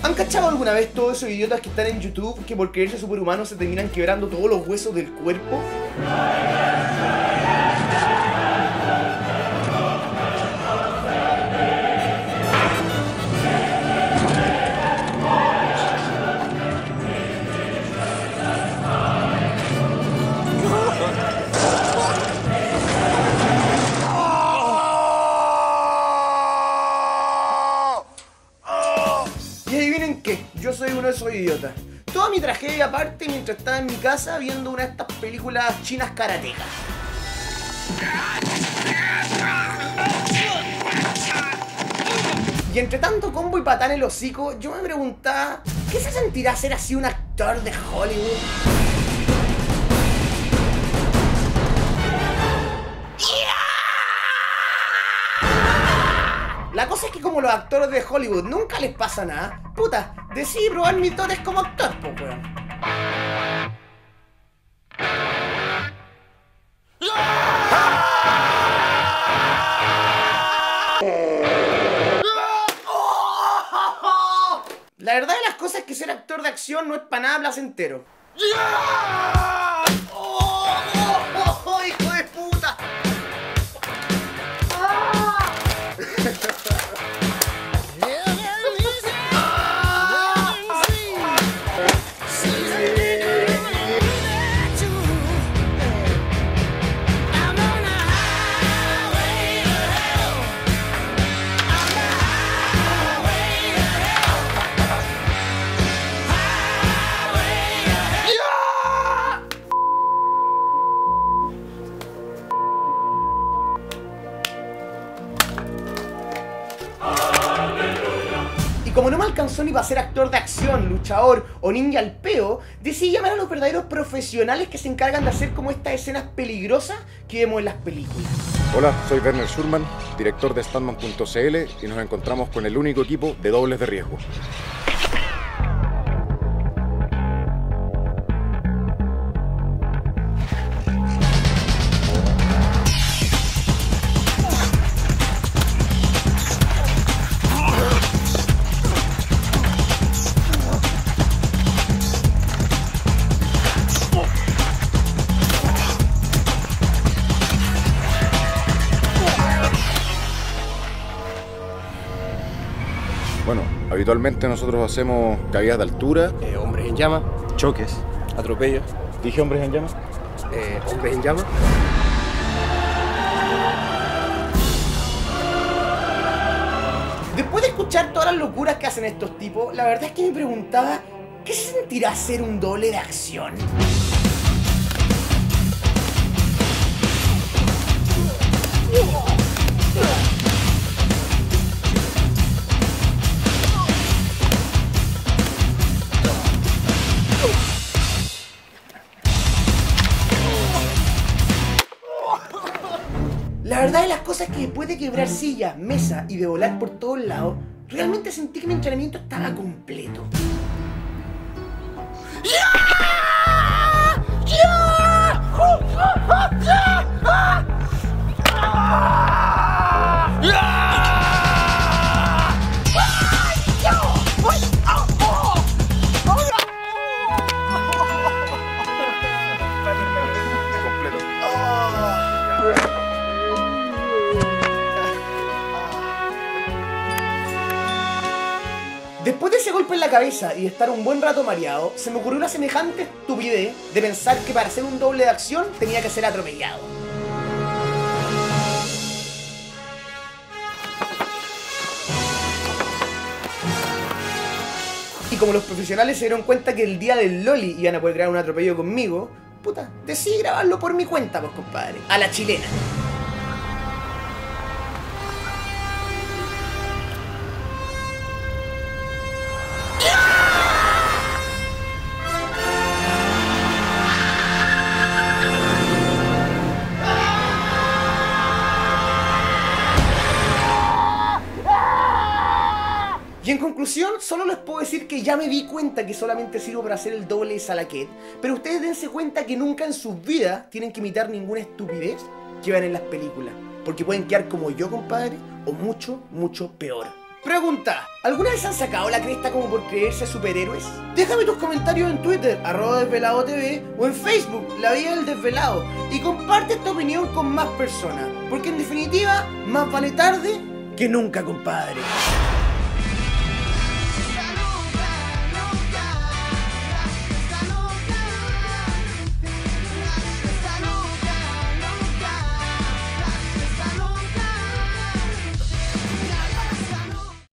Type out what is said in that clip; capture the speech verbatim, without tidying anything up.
¿Han cachado alguna vez todos esos idiotas que están en YouTube que por creerse superhumanos se terminan quebrando todos los huesos del cuerpo? Y adivinen qué, yo soy uno de esos idiotas. Toda mi tragedia parte mientras estaba en mi casa viendo una de estas películas chinas karatecas. Y entre tanto combo y patán en el hocico, yo me preguntaba, ¿qué se sentirá ser así un actor de Hollywood? La cosa es que como los actores de Hollywood nunca les pasa nada, puta, decidí probar mis dotes como actor, po, weón. La verdad de las cosas es que ser actor de acción no es para nada placentero. ¡Oh, oh, oh, hijo de puta! Y como no me alcanzó ni para ser actor de acción, luchador o ninja al peo, decidí llamar a los verdaderos profesionales que se encargan de hacer como estas escenas peligrosas que vemos en las películas. Hola, soy Werner Schurman, director de Stuntman punto c l y nos encontramos con el único equipo de dobles de riesgo. Bueno, habitualmente nosotros hacemos caídas de altura, Eh, hombres en llama, choques, atropellos, dije hombres en llamas, eh, hombres en llama. Después de escuchar todas las locuras que hacen estos tipos, la verdad es que me preguntaba, ¿qué se sentirá ser un doble de acción? La verdad de las cosas es que después de quebrar sillas, mesas y de volar por todos lados, realmente sentí que mi entrenamiento estaba completo. Después de ese golpe en la cabeza y de estar un buen rato mareado, se me ocurrió una semejante estupidez de pensar que para hacer un doble de acción tenía que ser atropellado. Y como los profesionales se dieron cuenta que el día del Loli iban a poder grabar un atropello conmigo, puta, decidí grabarlo por mi cuenta, pues compadre, a la chilena. Y en conclusión, solo les puedo decir que ya me di cuenta que solamente sirvo para hacer el doble de Salaquet, pero ustedes dense cuenta que nunca en sus vidas tienen que imitar ninguna estupidez que vean en las películas, porque pueden quedar como yo, compadre, o mucho, mucho peor. Pregunta, ¿alguna vez han sacado la cresta como por creerse superhéroes? Déjame tus comentarios en Twitter, arroba desvelado T V, o en Facebook, La Vida del Desvelado, y comparte esta opinión con más personas, porque en definitiva, más vale tarde que nunca, compadre.